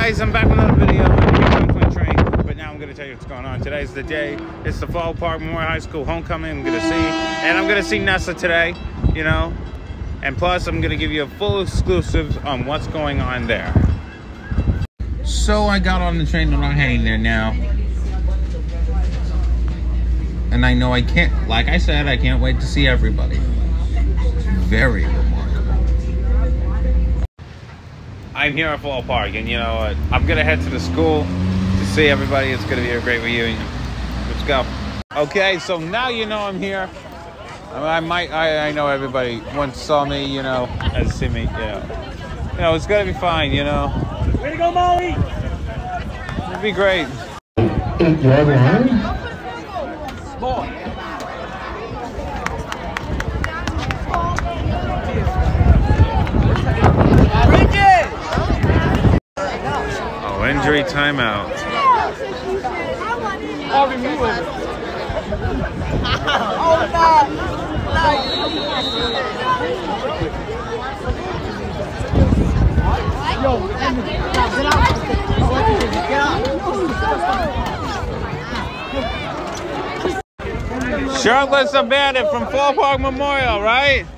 guys, I'm back with another video. I'm going to train, but now I'm going to tell you what's going on. Today's the day. It's the Floral Park Memorial High School homecoming. I'm going to see, and I'm going to see Nessa today, you know, and plus I'm going to give you a full exclusive on what's going on there. So I got on the train and I'm heading there now, and I know I can't, like I said, I can't wait to see everybody. It's very remarkable. I'm here at Floral Park, and you know what? I'm gonna head to the school to see everybody. It's gonna be a great reunion. Let's go. Okay, so now you know I'm here. I know everybody once saw me, you know, has seen me, you know, it's gonna be fine, you know. Way to go, Molly! It'll be great. Oh, injury timeout. Shirtless Bandit from Floral Park Memorial, right?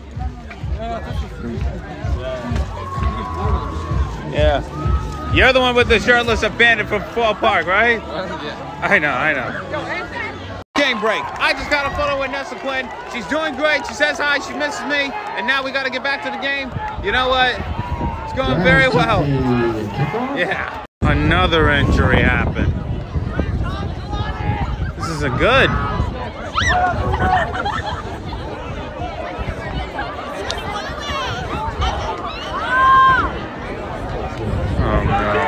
Yeah. You're the one with the shirtless bandit from Floral Park, right? Yeah. I know. Game break. I just got a photo with Nessa Quinn. She's doing great. She says hi. She misses me. And now we got to get back to the game. You know what? It's going very well. Yeah. Another injury happened. This isn't good. Oh no.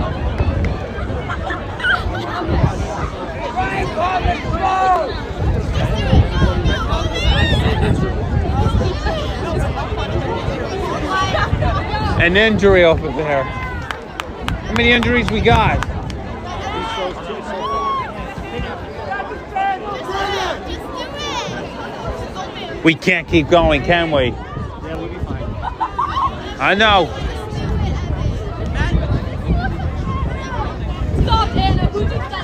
An injury over there. How many injuries we got? We can't keep going, can we? Yeah, we'll be fine. I know. Stop, Anna. Who did that?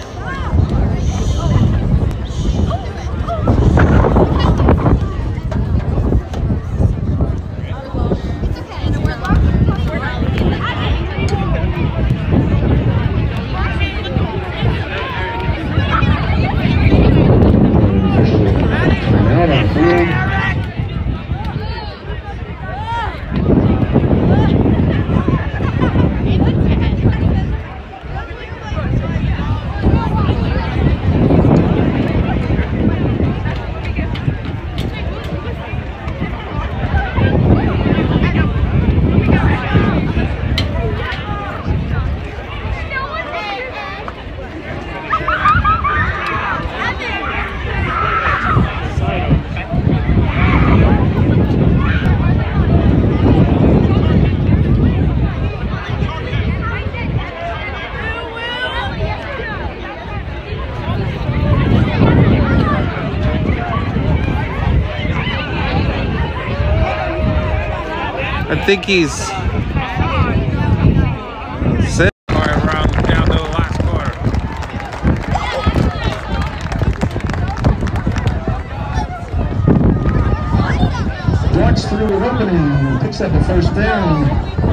I think he's sitting around down to the last quarter. Walks through the opening, picks up a first down.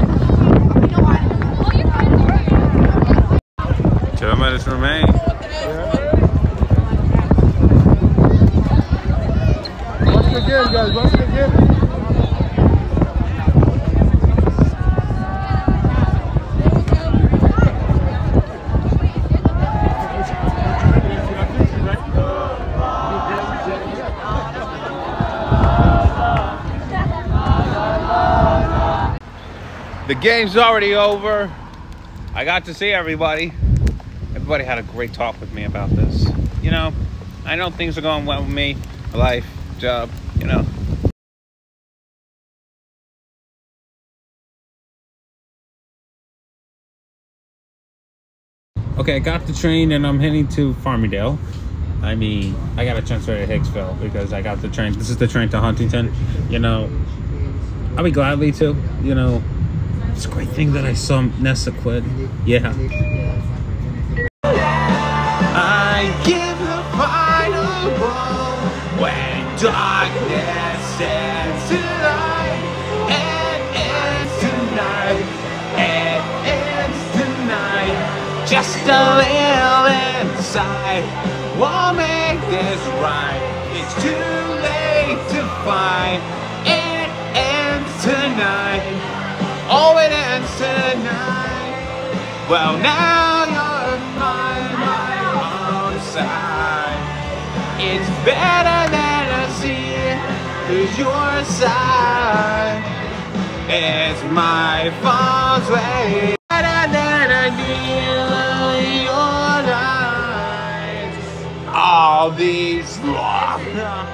2 minutes remain. Watch it again, guys. Watch it again. The game's already over. I got to see everybody. Everybody had a great talk with me about this. You know, I know things are going well with me, life, job, you know. Okay, I got the train and I'm heading to Farmingdale. I mean, I got to transfer to Hicksville because I got the train. This is the train to Huntington. You know, I'll be gladly to, you know, It's a great thing that I saw Nessa quit. Yeah. I give the final blow when darkness ends tonight. It ends tonight. It ends tonight. Just a little inside. We'll make this right. It's too late to find. It ends tonight. Oh, it ends tonight. Well, now you're my own side. It's better than I see who's your side. It's my fault way. Better than I need your lies. All these wrong.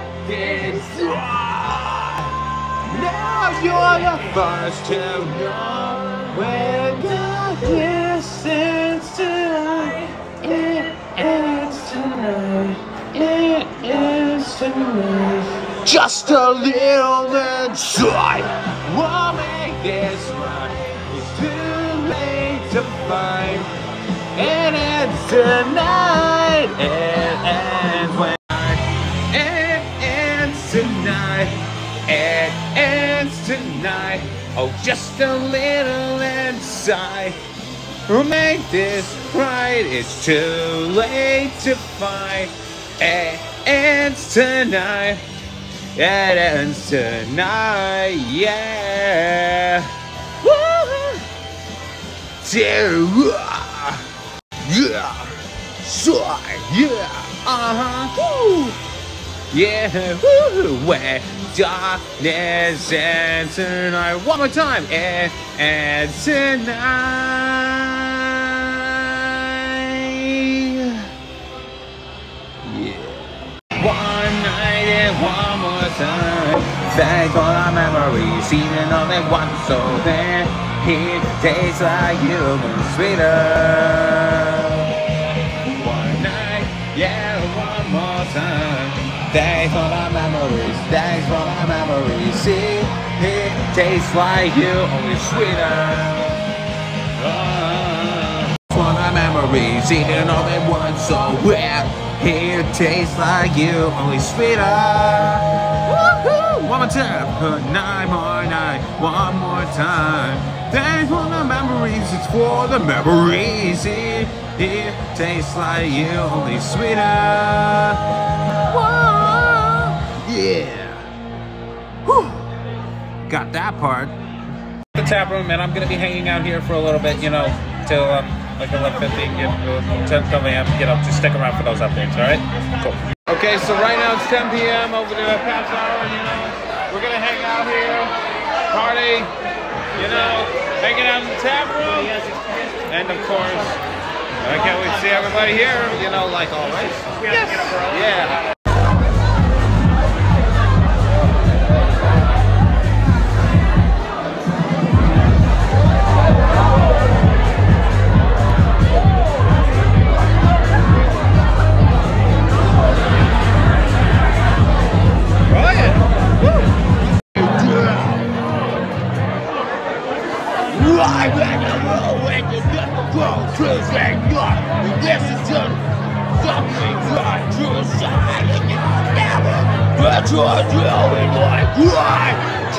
Now you're the first to know when darkness ends tonight. It ends tonight. It ends tonight. Just a little inside. We'll make this right. It's too late to find. It ends tonight. It ends when it ends tonight. It ends tonight. Oh, just a little inside. We'll make this right. It's too late to find. It ends tonight. It ends tonight. Yeah. Woo! Yeah. Yeah. Woo. Yeah, woo, where darkness ends tonight. One more time, and tonight. Yeah. One night and one more time. Thanks for our memories, even though they want so bad. It tastes like you and sweeter. One night, yeah, one more time. Thanks for my memories, thanks for my memories. See, it tastes like you, only sweeter. For my memories, even though they weren't so well. It tastes like you, only sweeter. Woohoo! One more time, one more time. Thanks for the memories, it's for the memories. It tastes like you, only sweeter. Yeah. Whew. Got that part. The tap room, and I'm gonna be hanging out here for a little bit, you know, till like 11:50, 10 a.m. You know, just stick around for those updates. All right? Cool. Okay, so right now it's 10 p.m. over the past hour. You know, we're gonna hang out here, party. You know, hanging out in the tap room, and of course, I can't wait to see everybody here. You know, like always. Yes. Yeah. Right when you roll, when you get the gold, truth ain't not. You listen to something right to the side, and you'll never get your doing like right.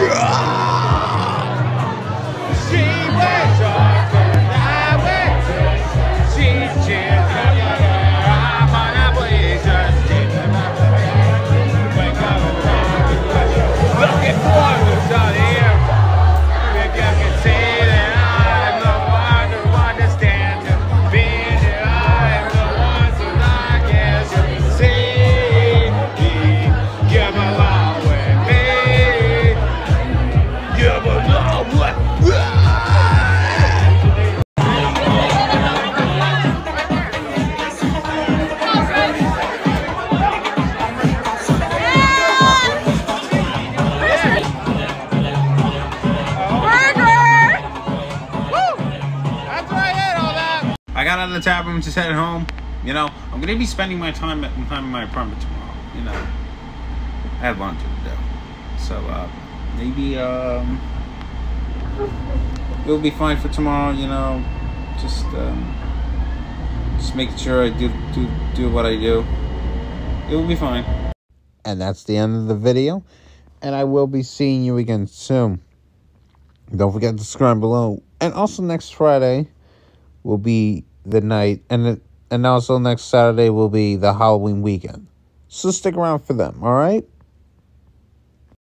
She went off and I went to. She's cheering, I'm on a blaze, just keeping up. Wake up and talk, looking for who's out here. If you can see that I'm the one who understands you, being that I'm the one who I guess you see. You belong with me. You belong with me. I got out of the tap room, just headed home. You know, I'm gonna be spending my time in my apartment tomorrow. You know, I have laundry to do, so maybe it'll be fine for tomorrow. You know, just making sure I do what I do. It will be fine. And that's the end of the video. And I will be seeing you again soon. Don't forget to subscribe below. And also next Friday will be the night. And also next Saturday will be the Halloween weekend. So stick around for them, all right?